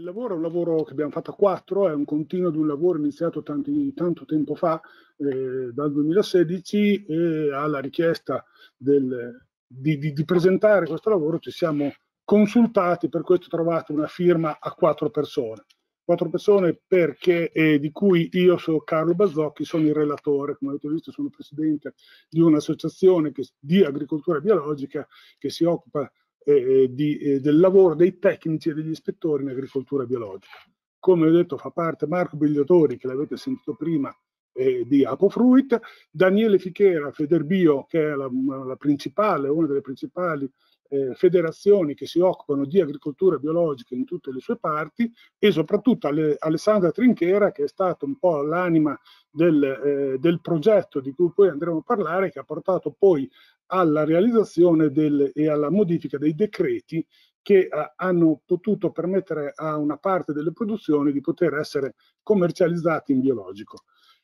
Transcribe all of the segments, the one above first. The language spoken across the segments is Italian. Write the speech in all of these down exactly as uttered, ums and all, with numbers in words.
lavoro è un lavoro che abbiamo fatto a quattro, è un continuo di un lavoro iniziato tanti, tanto tempo fa, eh, dal duemilasedici, e alla richiesta del, di, di, di presentare questo lavoro ci siamo consultati, per questo trovate una firma a quattro persone. Quattro persone perché, eh, di cui io sono Carlo Bazzocchi, sono il relatore, come avete visto sono presidente di un'associazione di agricoltura biologica che si occupa eh, di, eh, del lavoro dei tecnici e degli ispettori in agricoltura biologica. Come ho detto fa parte Marco Bigliatori, che l'avete sentito prima, eh, di Apofruit, Daniele Fichera, Federbio, che è la, la principale, una delle principali Eh, federazioni che si occupano di agricoltura biologica in tutte le sue parti, e soprattutto alle, Alessandra Trinchera, che è stata un po' l'anima del, eh, del progetto di cui poi andremo a parlare, che ha portato poi alla realizzazione del, e alla modifica dei decreti che eh, hanno potuto permettere a una parte delle produzioni di poter essere commercializzate in biologico.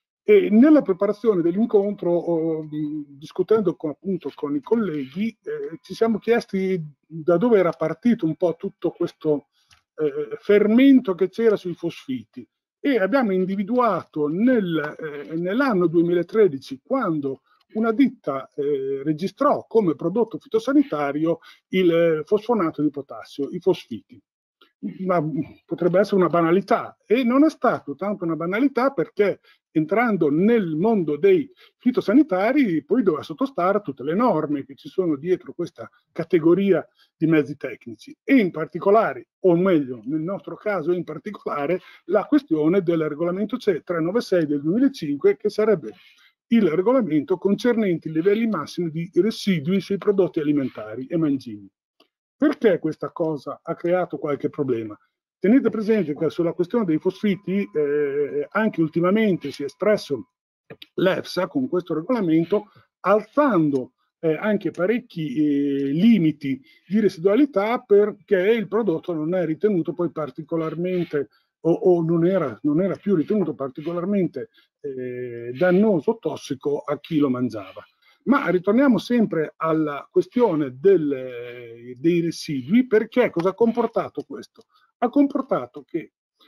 E nella preparazione dell'incontro, oh, discutendo con, appunto con i colleghi, eh, ci siamo chiesti da dove era partito un po' tutto questo eh, fermento che c'era sui fosfiti, e abbiamo individuato nel, eh, nell'anno duemilatredici, quando una ditta eh, registrò come prodotto fitosanitario il fosfonato di potassio, i fosfiti. Una, potrebbe essere una banalità, e non è stato tanto una banalità, perché entrando nel mondo dei fitosanitari poi doveva sottostare a tutte le norme che ci sono dietro questa categoria di mezzi tecnici, e in particolare, o meglio nel nostro caso in particolare, la questione del regolamento C E trecentonovantasei del duemilacinque, che sarebbe il regolamento concernente i livelli massimi di residui sui prodotti alimentari e mangimi. Perché questa cosa ha creato qualche problema? Tenete presente che sulla questione dei fosfiti eh, anche ultimamente si è espresso l'EFSA con questo regolamento, alzando eh, anche parecchi eh, limiti di residualità, perché il prodotto non è ritenuto poi particolarmente o, o non, era, non era più ritenuto particolarmente eh, dannoso o tossico a chi lo mangiava. Ma ritorniamo sempre alla questione del, dei residui, perché cosa ha comportato questo? Ha comportato che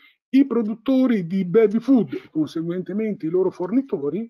i produttori di baby food e conseguentemente i loro fornitori,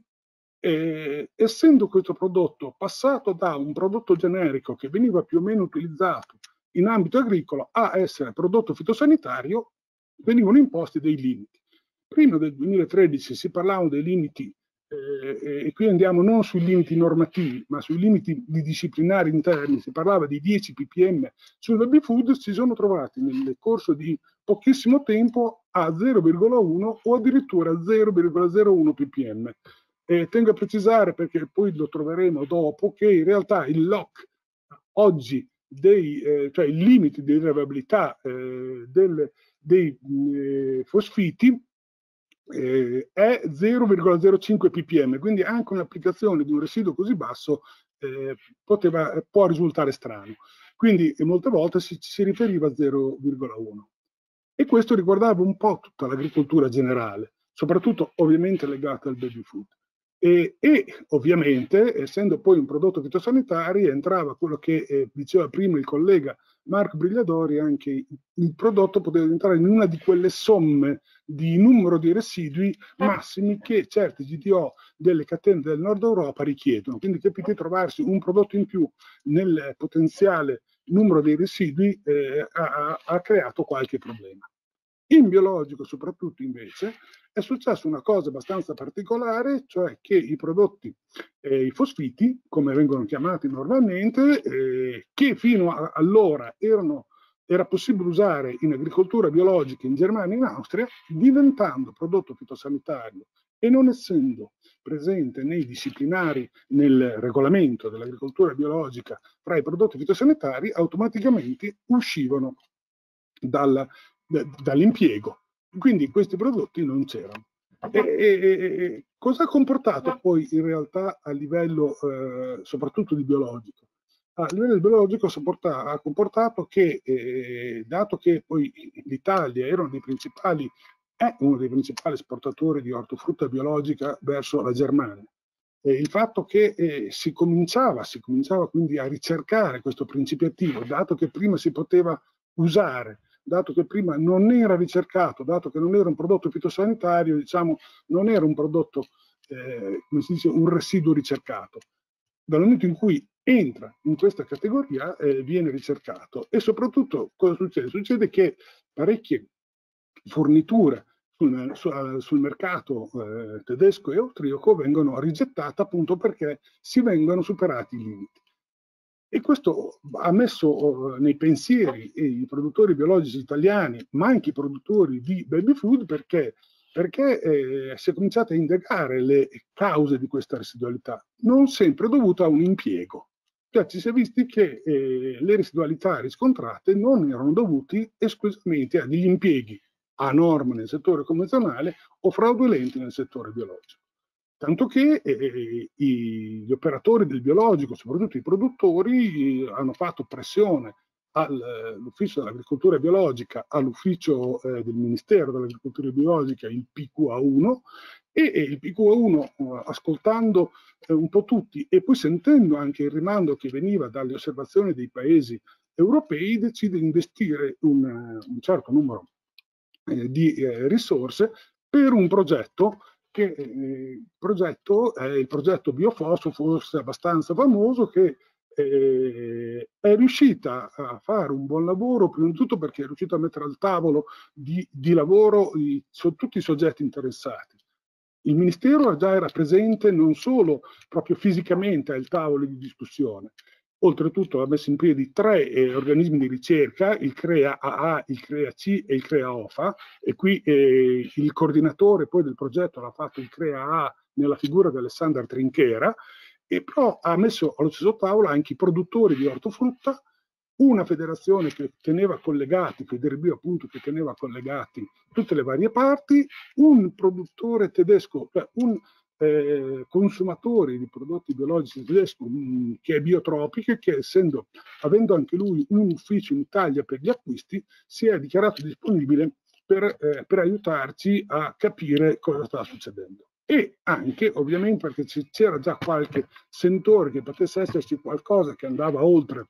eh, essendo questo prodotto passato da un prodotto generico che veniva più o meno utilizzato in ambito agricolo a essere prodotto fitosanitario, venivano imposti dei limiti. Prima del duemilatredici si parlavano dei limiti, eh, e qui andiamo non sui limiti normativi, ma sui limiti di disciplinari interni. Si parlava di dieci ppm sul baby food, si sono trovati nel corso di pochissimo tempo a zero virgola uno o addirittura zero virgola zero uno ppm. Eh, tengo a precisare, perché poi lo troveremo dopo, che in realtà il L O C oggi, dei, eh, cioè il limite di rilevabilità eh, del, dei eh, fosfiti, eh, è zero virgola zero cinque ppm, quindi anche un'applicazione di un residuo così basso eh, poteva, può risultare strano. Quindi eh, molte volte si, si riferiva a zero virgola uno. E questo riguardava un po' tutta l'agricoltura generale, soprattutto ovviamente legata al baby food. E, e ovviamente, essendo poi un prodotto fitosanitario, entrava quello che eh, diceva prima il collega Marco Brigliadori, anche il prodotto poteva entrare in una di quelle somme di numero di residui massimi che certe G D O delle catene del nord Europa richiedono. Quindi capite, trovarsi un prodotto in più nel potenziale numero dei residui eh, ha, ha creato qualche problema. In biologico soprattutto invece è successa una cosa abbastanza particolare, cioè che i prodotti, eh, i fosfiti, come vengono chiamati normalmente, eh, che fino a allora erano, era possibile usare in agricoltura biologica in Germania e in Austria, diventando prodotto fitosanitario e non essendo presente nei disciplinari, nel regolamento dell'agricoltura biologica fra i prodotti fitosanitari, automaticamente uscivano dal, dall'impiego. Quindi questi prodotti non c'erano. E, e, e cosa ha comportato poi in realtà a livello eh, soprattutto di biologico? A livello biologico ha comportato che, eh, dato che poi l'Italia era uno dei principali, è uno dei principali esportatori di ortofrutta biologica verso la Germania, eh, il fatto che eh, si cominciava, si cominciava quindi a ricercare questo principio attivo, dato che prima si poteva usare dato che prima non era ricercato, dato che non era un prodotto fitosanitario, diciamo, non era un prodotto, eh, come si dice, un residuo ricercato. Dal momento in cui entra in questa categoria eh, viene ricercato, e soprattutto cosa succede? Succede che parecchie forniture sul, sul, sul mercato eh, tedesco e austriaco vengono rigettate appunto perché si vengono superati i limiti. E questo ha messo nei pensieri i produttori biologici italiani, ma anche i produttori di baby food, perché, perché eh, si è cominciato a indagare le cause di questa residualità, non sempre dovuta a un impiego. Cioè ci si è visti che eh, le residualità riscontrate non erano dovute esclusivamente a degli impieghi a norma nel settore convenzionale o fraudolenti nel settore biologico. Tanto che eh, i, gli operatori del biologico, soprattutto i produttori, eh, hanno fatto pressione all'ufficio dell'agricoltura biologica, all'ufficio eh, del Ministero dell'Agricoltura Biologica, il P Q A uno, e, e il P Q A uno, eh, ascoltando eh, un po' tutti e poi sentendo anche il rimando che veniva dalle osservazioni dei paesi europei, decide di investire un, un certo numero eh, di eh, risorse per un progetto che eh, progetto è il progetto Biofosfo, forse abbastanza famoso, che eh, è riuscita a fare un buon lavoro, prima di tutto perché è riuscita a mettere al tavolo di, di lavoro i, su tutti i soggetti interessati. Il Ministero già era presente non solo proprio fisicamente al tavolo di discussione, oltretutto ha messo in piedi tre eh, organismi di ricerca, il CREA A A, il CREA C e il CREA O F A, e qui eh, il coordinatore poi del progetto l'ha fatto il CREA A A nella figura di Alessandra Trinchera, e però ha messo allo stesso tavolo anche i produttori di ortofrutta, una federazione che teneva collegati, Federbio appunto, che teneva collegati tutte le varie parti, un produttore tedesco, cioè un eh, consumatore di prodotti biologici tedesco mh, che è Biotropiche, che essendo, avendo anche lui un ufficio in Italia per gli acquisti, si è dichiarato disponibile per, eh, per aiutarci a capire cosa sta succedendo. E anche, ovviamente, perché c'era già qualche sentore che potesse esserci qualcosa che andava oltre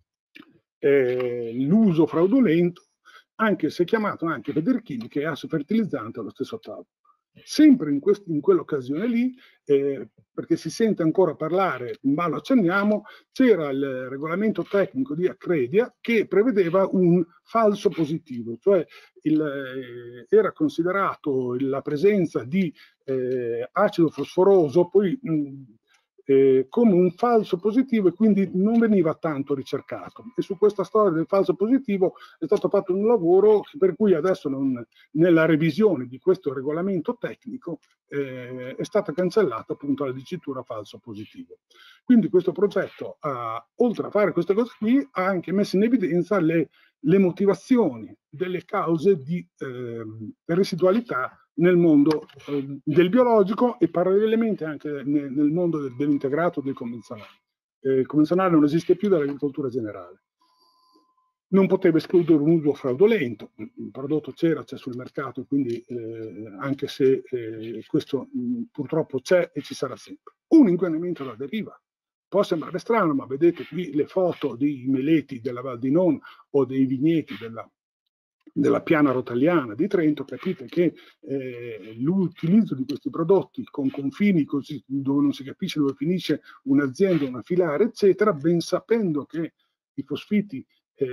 Eh, l'uso fraudolento, anche se chiamato anche Federchimiche e Asso Fertilizzante allo stesso tavolo. Sempre in, in quell'occasione lì, eh, perché si sente ancora parlare, ma lo accenniamo, c'era il regolamento tecnico di Accredia che prevedeva un falso positivo, cioè il, eh, era considerato la presenza di eh, acido fosforoso, poi mh, Eh, come un falso positivo, e quindi non veniva tanto ricercato. E su questa storia del falso positivo è stato fatto un lavoro per cui adesso non, nella revisione di questo regolamento tecnico eh, è stata cancellata appunto la dicitura falso positivo. Quindi questo progetto, ha, oltre a fare queste cose qui, ha anche messo in evidenza le, le motivazioni delle cause di eh, residualità nel mondo eh, del biologico e parallelamente anche nel, nel mondo del, dell'integrato del convenzionale. Eh, il convenzionale non esiste più dall'agricoltura generale. Non poteva escludere un uso fraudolento, il prodotto c'era, c'è sul mercato, quindi eh, anche se eh, questo mh, purtroppo c'è e ci sarà sempre. Un inquinamento da deriva. Può sembrare strano, ma vedete qui le foto dei meleti della Val di Non o dei vigneti della della piana rotagliana di Trento, capite che eh, l'utilizzo di questi prodotti con confini così, dove non si capisce dove finisce un'azienda, una filare, eccetera, ben sapendo che i fosfiti,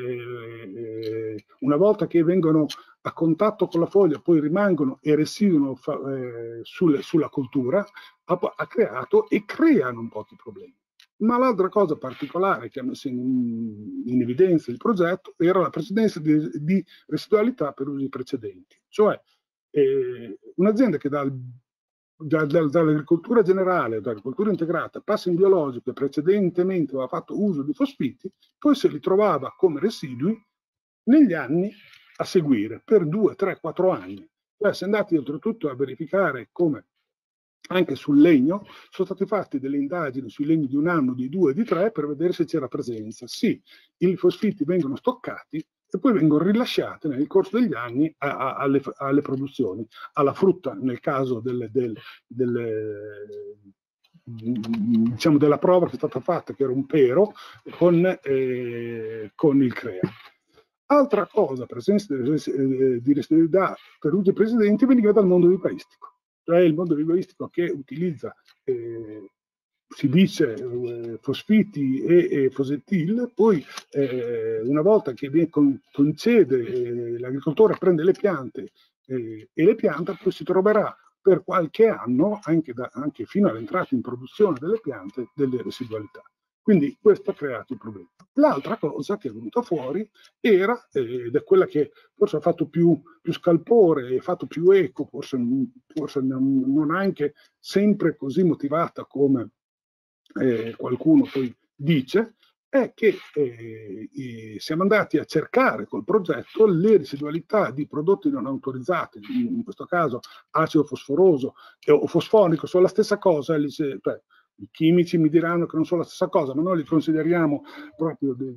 eh, una volta che vengono a contatto con la foglia, poi rimangono e residuano eh, sulle, sulla coltura, ha, ha creato e crea non pochi problemi. Ma l'altra cosa particolare che ha messo in, in evidenza il progetto era la precedenza di, di residualità per usi precedenti, cioè eh, un'azienda che dal, da, da, dall'agricoltura generale, dall'agricoltura integrata, passa in biologico e precedentemente aveva fatto uso di fosfiti, poi se li trovava come residui negli anni a seguire, per due, tre, quattro anni. Cioè, si è andati oltretutto a verificare come anche sul legno sono state fatte delle indagini sui legni di un anno, di due, di tre, per vedere se c'era presenza. Sì, i fosfiti vengono stoccati e poi vengono rilasciati nel corso degli anni a, a, alle, alle produzioni, alla frutta, nel caso delle, delle, delle, diciamo della prova che è stata fatta, che era un pero, con, eh, con il CREA. Altra cosa, presenza di residualità per usi precedenti, veniva dal mondo vivaistico, cioè il mondo vivaistico che utilizza, eh, si dice, eh, fosfiti e, e fosettil, poi eh, una volta che viene con, concede, eh, l'agricoltore prende le piante eh, e le pianta, poi si troverà per qualche anno, anche, da, anche fino all'entrata in produzione delle piante, delle residualità. Quindi questo ha creato il problema. L'altra cosa che è venuta fuori era, ed è quella che forse ha fatto più, più scalpore, ha fatto più eco, forse, forse non, non anche sempre così motivata come eh, qualcuno poi dice, è che eh, siamo andati a cercare col progetto le residualità di prodotti non autorizzati, in questo caso acido fosforoso o fosfonico, sono la stessa cosa, cioè, i chimici mi diranno che non sono la stessa cosa, ma noi li consideriamo proprio dei,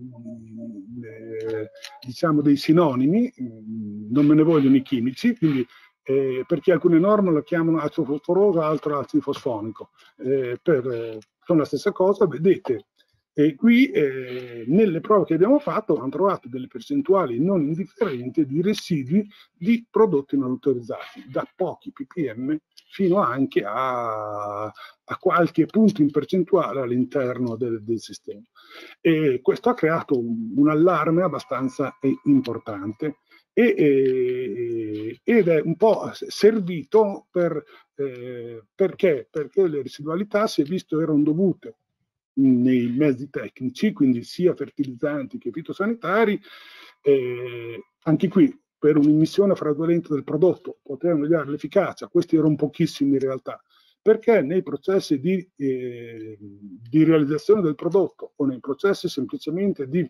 dei, diciamo dei sinonimi, non me ne vogliono i chimici, quindi eh, perché alcune norme lo chiamano acido fosforoso, altro acido fosfonico. Eh, per, eh, sono la stessa cosa, vedete. E qui eh, nelle prove che abbiamo fatto hanno trovato delle percentuali non indifferenti di residui di prodotti non autorizzati, da pochi ppm fino anche a, a qualche punto in percentuale all'interno del, del sistema. E questo ha creato un, un allarme abbastanza importante e, e, ed è un po' servito per, eh, perché? Perché le residualità, si è visto, erano dovute nei mezzi tecnici, quindi sia fertilizzanti che fitosanitari, eh, anche qui per un'immissione fraudolenta del prodotto potevano dare l'efficacia, questi erano pochissimi in realtà, perché nei processi di, eh, di realizzazione del prodotto o nei processi semplicemente di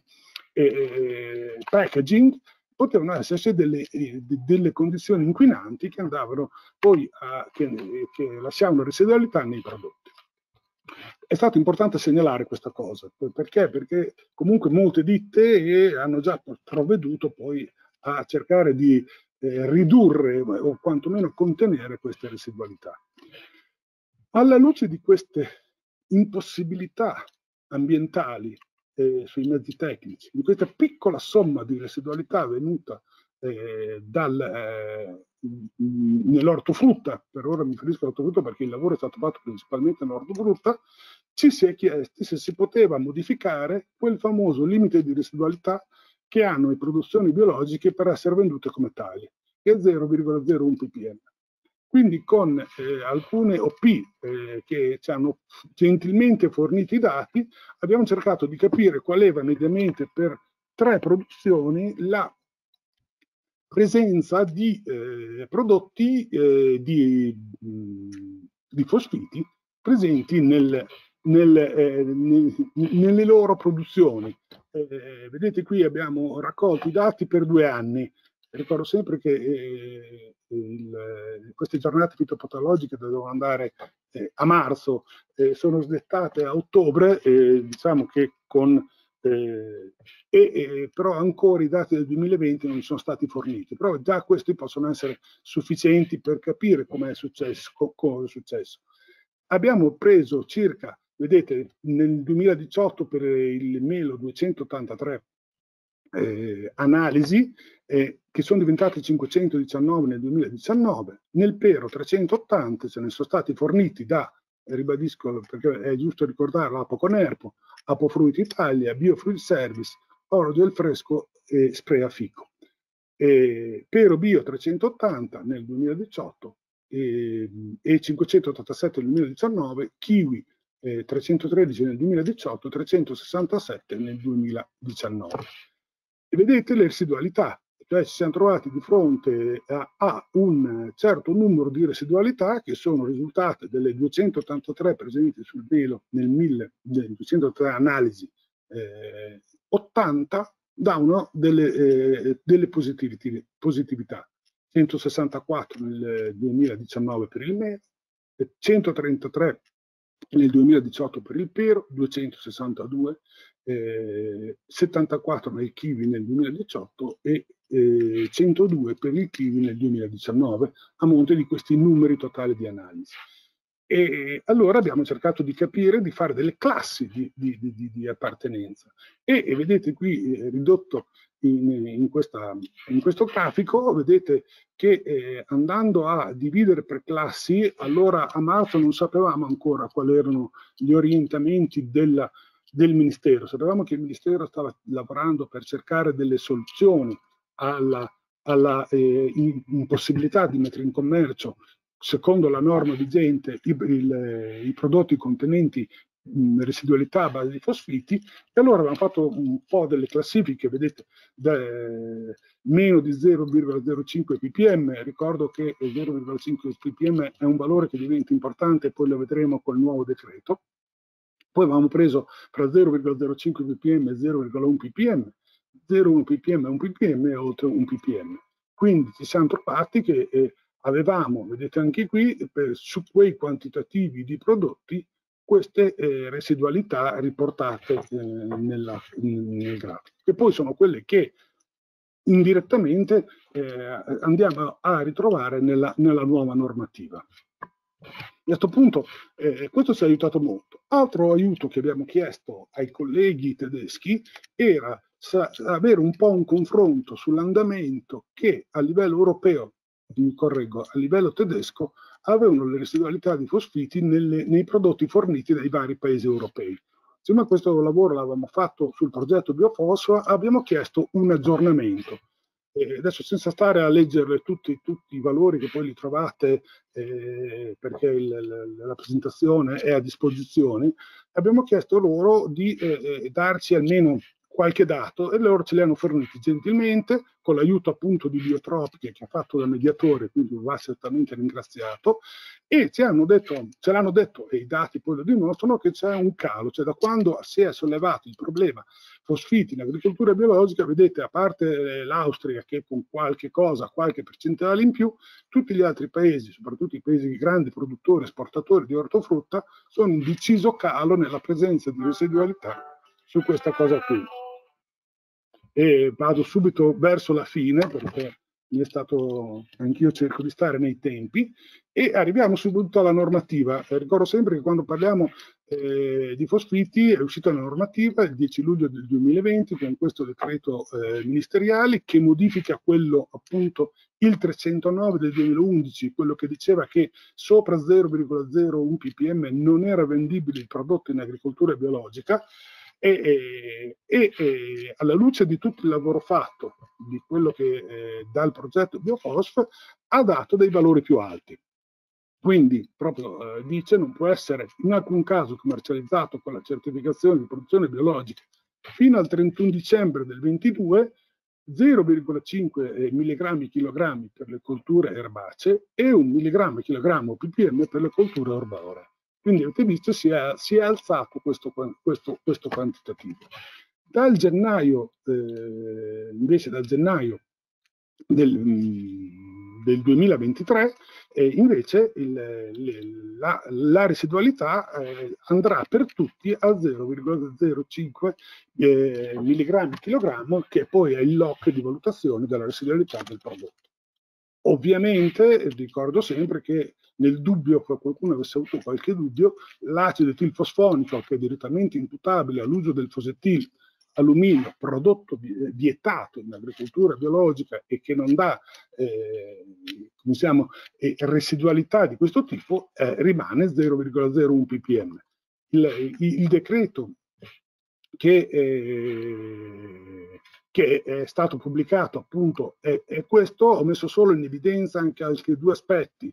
eh, packaging potevano esserci delle, eh, delle condizioni inquinanti che andavano poi a, che, che lasciavano residualità nei prodotti. È stato importante segnalare questa cosa, perché? Perché comunque molte ditte hanno già provveduto poi a cercare di eh, ridurre o quantomeno contenere queste residualità. Alla luce di queste impossibilità ambientali eh, sui mezzi tecnici, di questa piccola somma di residualità venuta eh, dal, eh, nell'ortofrutta, per ora mi riferisco all'ortofrutta perché il lavoro è stato fatto principalmente nell'ortofrutta, ci si è chiesti se si poteva modificare quel famoso limite di residualità che hanno le produzioni biologiche per essere vendute come tali, che è zero virgola zero uno ppm. Quindi con eh, alcune O P eh, che ci hanno gentilmente fornito i dati, abbiamo cercato di capire qual era mediamente per tre produzioni la presenza di eh, prodotti eh, di, di fosfiti presenti nel, nel, eh, nel, nelle loro produzioni. Eh, vedete qui abbiamo raccolto i dati per due anni. Ricordo sempre che eh, il, queste giornate fitopatologiche dovevano andare eh, a marzo, eh, sono slettate a ottobre, eh, diciamo che con eh, e, e, però ancora i dati del duemilaventi non sono stati forniti, però già questi possono essere sufficienti per capire come è successo, cosa è successo. Abbiamo preso circa, vedete, nel duemiladiciotto per il melo duecentottantatré eh, analisi eh, che sono diventate cinquecentodiciannove nel duemiladiciannove, nel pero trecentottanta ce ne sono stati forniti da, ribadisco perché è giusto ricordarlo, Apoconerpo, Apofruit Italia, Biofruit Service, Oro del Fresco e Sprea Fico. E Pero Bio trecentottanta nel duemiladiciotto e, e cinquecentottantasette nel duemiladiciannove, Kiwi eh, trecentotredici nel duemiladiciotto, trecentosessantasette nel duemiladiciannove. E vedete le residualità, cioè ci siamo trovati di fronte a, a un certo numero di residualità che sono risultate delle duecentottantatré presenti sul melo nel mille, nelle duecentottantatré analisi, eh, ottanta davano delle, eh, delle positività, centosessantaquattro nel duemiladiciannove per il melo, centotrentatré nel duemiladiciotto per il pero, duecentosessantadue, eh, settantaquattro nel kiwi nel duemiladiciotto e eh, centodue per il kiwi nel duemiladiciannove, a monte di questi numeri totali di analisi. E allora abbiamo cercato di capire, di fare delle classi di, di, di, di appartenenza. E, e vedete qui eh, ridotto in, in, questa, in questo grafico vedete che eh, andando a dividere per classi, allora a marzo non sapevamo ancora quali erano gli orientamenti della, del Ministero. Sapevamo che il Ministero stava lavorando per cercare delle soluzioni alla, alla eh, impossibilità di mettere in commercio, secondo la norma vigente, i, il, i prodotti contenenti mh, residualità a base di fosfiti, e allora abbiamo fatto un po' delle classifiche, vedete, da, eh, meno di zero virgola zero cinque ppm. Ricordo che zero virgola cinque ppm è un valore che diventa importante, poi lo vedremo col nuovo decreto. Poi avevamo preso fra zero virgola zero cinque ppm e zero virgola uno ppm, zero virgola uno ppm è un ppm e oltre un ppm. Quindi ci siamo trovati che eh, avevamo, vedete anche qui, per, su quei quantitativi di prodotti, queste eh, residualità riportate eh, nella, nel grafico, che poi sono quelle che indirettamente eh, andiamo a ritrovare nella, nella nuova normativa. A questo punto eh, questo ci ha aiutato molto. Altro aiuto che abbiamo chiesto ai colleghi tedeschi era avere un po' un confronto sull'andamento che a livello europeo, mi correggo, a livello tedesco, avevano le residualità di fosfiti nelle, nei prodotti forniti dai vari paesi europei. Siccome questo lavoro l'avevamo fatto sul progetto Biofosforo, abbiamo chiesto un aggiornamento. Eh, adesso senza stare a leggere tutti, tutti i valori che poi li trovate eh, perché il, la, la presentazione è a disposizione, abbiamo chiesto loro di eh, darci almeno qualche dato e loro ce li hanno forniti gentilmente con l'aiuto appunto di Biotropiche che ha fatto da mediatore, quindi va certamente ringraziato, e ci hanno detto, ce l'hanno detto e i dati poi lo dimostrano che c'è un calo, cioè da quando si è sollevato il problema fosfiti in agricoltura biologica, vedete, a parte l'Austria che con qualche cosa, qualche percentuale in più, tutti gli altri paesi, soprattutto i paesi grandi produttori, esportatori di ortofrutta, sono in deciso calo nella presenza di residualità su questa cosa qui. E vado subito verso la fine perché mi è stato, anch'io cerco di stare nei tempi, e arriviamo subito alla normativa. Eh, ricordo sempre che quando parliamo eh, di fosfiti è uscita una normativa il dieci luglio del duemilaventi con questo decreto eh, ministeriale che modifica quello appunto il trecentonove del duemilaundici, quello che diceva che sopra zero virgola zero uno ppm non era vendibile il prodotto in agricoltura biologica. E, e, e, e alla luce di tutto il lavoro fatto, di quello che eh, dal progetto Biofosf ha dato dei valori più alti. Quindi proprio eh, dice non può essere in alcun caso commercializzato con la certificazione di produzione biologica fino al trentuno dicembre del ventidue zero virgola cinque milligrammi chilogrammi per le colture erbacee e un milligrammo chilogrammo ppm per le colture arboree. Quindi avete visto si è, si è alzato questo, questo, questo quantitativo. Dal gennaio, eh, invece dal gennaio del, del duemilaventitré, eh, invece il, le, la, la residualità eh, andrà per tutti a zero virgola zero cinque eh, milligrammi chilogrammo, che poi è il lock di valutazione della residualità del prodotto. Ovviamente ricordo sempre che nel dubbio, che qualcuno avesse avuto qualche dubbio, l'acido etilfosfonico, che è direttamente imputabile all'uso del fosettil alluminio, prodotto vietato in agricoltura biologica e che non dà eh, diciamo, eh, residualità di questo tipo, eh, rimane zero virgola zero uno ppm. Il, il, il decreto che, eh, che è stato pubblicato appunto è, è questo. Ho messo solo in evidenza anche altri due aspetti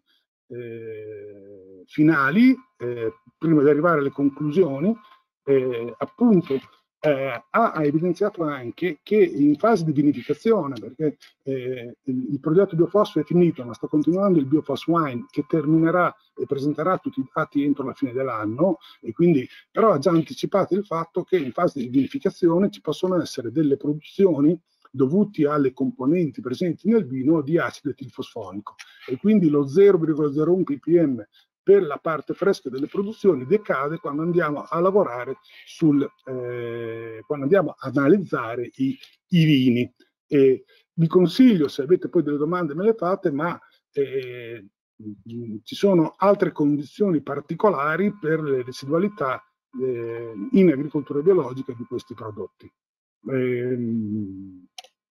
eh, finali eh, prima di arrivare alle conclusioni. Eh, appunto eh, ha, ha evidenziato anche che in fase di vinificazione, perché eh, il, il progetto Biofosfo è finito, ma sta continuando il Biofos Wine che terminerà e presenterà tutti i dati entro la fine dell'anno, e quindi però ha già anticipato il fatto che in fase di vinificazione ci possono essere delle produzioni dovuti alle componenti presenti nel vino di acido etilfosfonico, e quindi lo zero virgola zero uno ppm per la parte fresca delle produzioni decade quando andiamo a lavorare sul, eh, quando andiamo ad analizzare i, i vini. E vi consiglio, se avete poi delle domande me le fate, ma eh, ci sono altre condizioni particolari per le residualità eh, in agricoltura biologica di questi prodotti. Eh,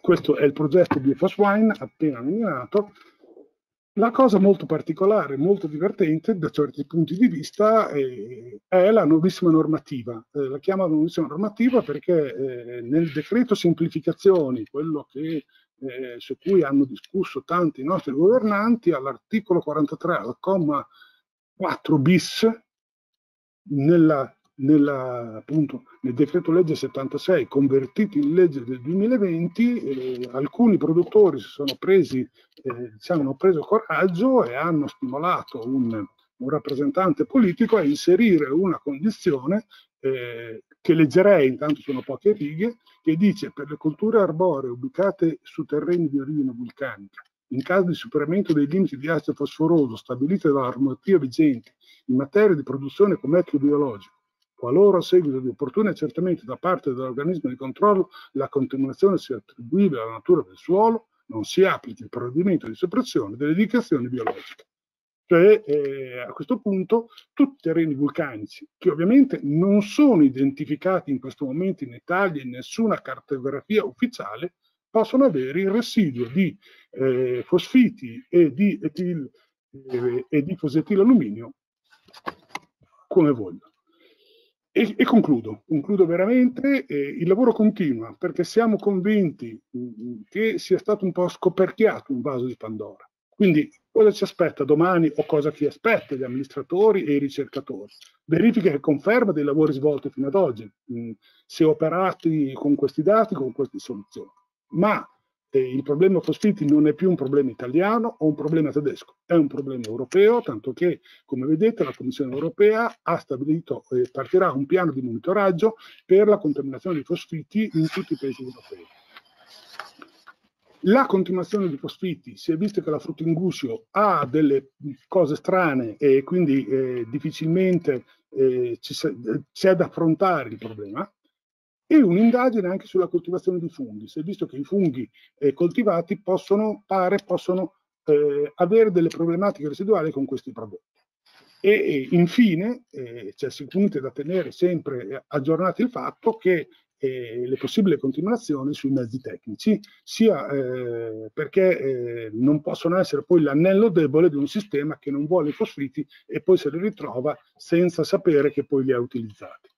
questo è il progetto B F O S Wine appena nominato. La cosa molto particolare, molto divertente da certi punti di vista eh, è la nuovissima normativa. Eh, la chiamo nuovissima normativa perché eh, nel decreto semplificazioni, quello che, eh, su cui hanno discusso tanti nostri governanti, all'articolo quarantatré, al comma quattro bis, nella, nella, appunto, nel decreto legge settantasei convertito in legge del duemilaventi, eh, alcuni produttori si sono presi, eh, diciamo, hanno preso coraggio e hanno stimolato un, un rappresentante politico a inserire una condizione eh, che leggerei, intanto sono poche righe, che dice: per le colture arboree ubicate su terreni di origine vulcanica, in caso di superamento dei limiti di acido fosforoso stabiliti dalla normativa vigente in materia di produzione e commercio biologico, qualora a seguito di opportuni accertamenti da parte dell'organismo di controllo la contaminazione sia attribuibile alla natura del suolo, non si applichi il provvedimento di soppressione delle indicazioni biologiche. Cioè, eh, a questo punto, tutti i terreni vulcanici, che ovviamente non sono identificati in questo momento in Italia in nessuna cartografia ufficiale, possono avere il residuo di eh, fosfiti e di, etil, eh, e di fosetilalluminio come voglio. E, e concludo, concludo veramente, eh, il lavoro continua perché siamo convinti mh, che sia stato un po' scoperchiato un vaso di Pandora. Quindi cosa ci aspetta domani o cosa ci aspetta gli amministratori e i ricercatori? Verifica e conferma dei lavori svolti fino ad oggi, mh, se operati con questi dati, con queste soluzioni. Ma eh, il problema fosfiti non è più un problema italiano o un problema tedesco, è un problema europeo, tanto che, come vedete, la Commissione europea ha stabilito e eh, partirà un piano di monitoraggio per la contaminazione di fosfiti in tutti i paesi europei. La continuazione di fosfiti, si è visto che la fruttinguscio ha delle cose strane e quindi eh, difficilmente eh, c'è da affrontare il problema, e un'indagine anche sulla coltivazione di funghi. Si è visto che i funghi eh, coltivati possono, pare, possono eh, avere delle problematiche residuali con questi prodotti. E, e infine eh, c'è sicuramente da tenere sempre aggiornati il fatto che eh, le possibili contaminazioni sui mezzi tecnici, sia eh, perché eh, non possono essere poi l'anello debole di un sistema che non vuole i fosfiti e poi se li ritrova senza sapere che poi li ha utilizzati.